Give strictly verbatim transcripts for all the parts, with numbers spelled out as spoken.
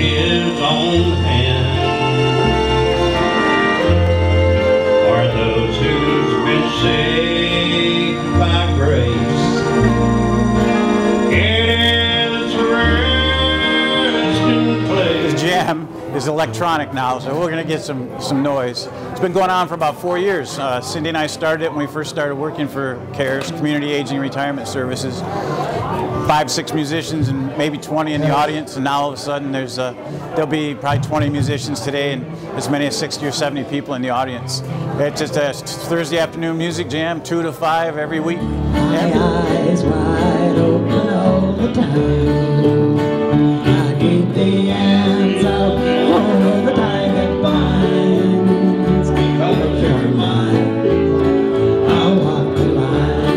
his own hand. For those who's been saved by grace, it is a resting place. The jam is electronic now, so we're going to get some, some noise. It's been going on for about four years. Uh, Cindy and I started it when we first started working for CARES, Community Aging Retirement Services. Five, six musicians and maybe twenty in the audience, and now all of a sudden there's uh, there'll be probably twenty musicians today and as many as sixty or seventy people in the audience. It's just a Thursday afternoon music jam, two to five every week. My eyes wide open all the time. I keep the hands up all the time that binds. But you're mine, I'll walk the line.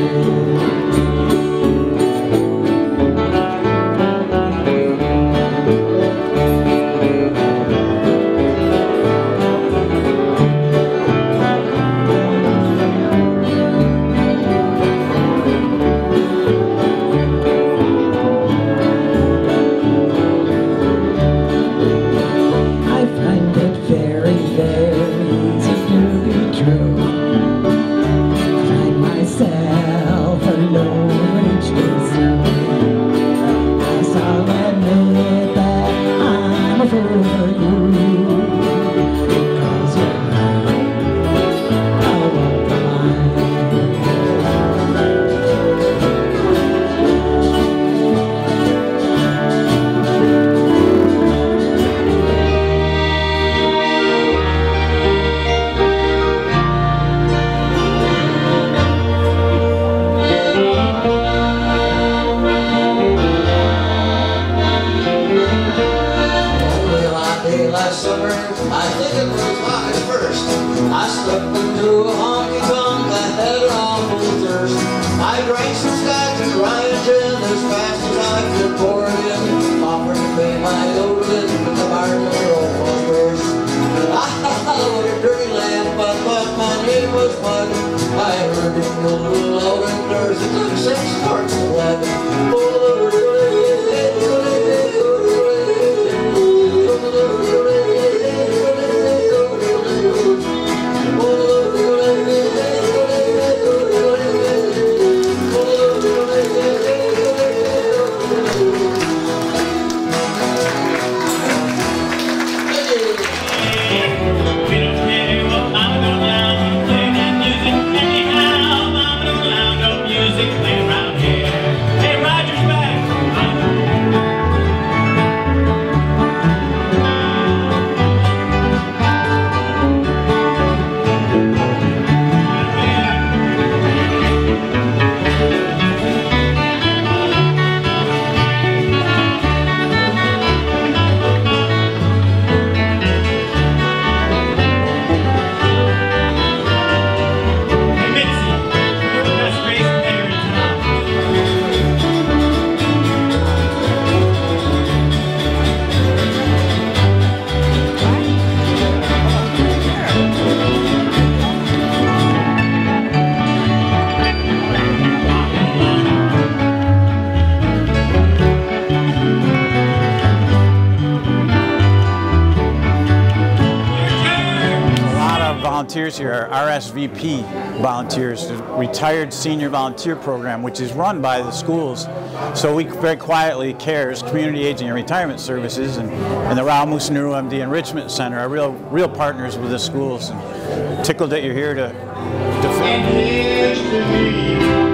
Volunteers here are R S V P volunteers, the Retired Senior Volunteer Program, which is run by the schools. So we very quietly, CARES, Community Aging and Retirement Services, and, and the Raul Musunuru M D Enrichment Center are real real partners with the schools. And tickled that you're here to defend.